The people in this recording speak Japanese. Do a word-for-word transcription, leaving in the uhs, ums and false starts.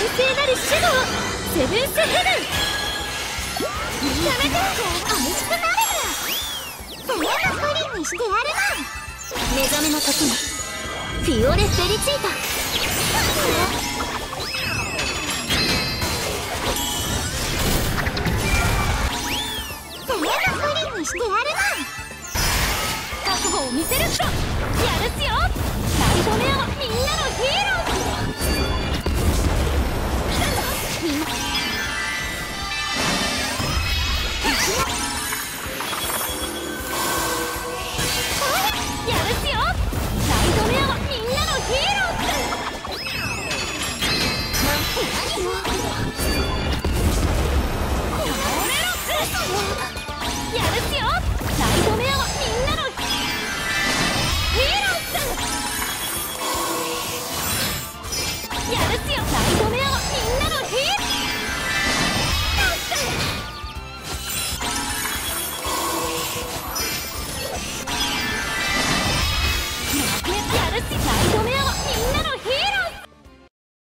聖なるシャドウセブンスヘブン。やめて、美味しくなる。全部プリンにしてやるな。目覚めの時にフィオレ・フェリチータ。全部プリンにしてやるな。覚悟を見せるっと。やるっすよナイトメア。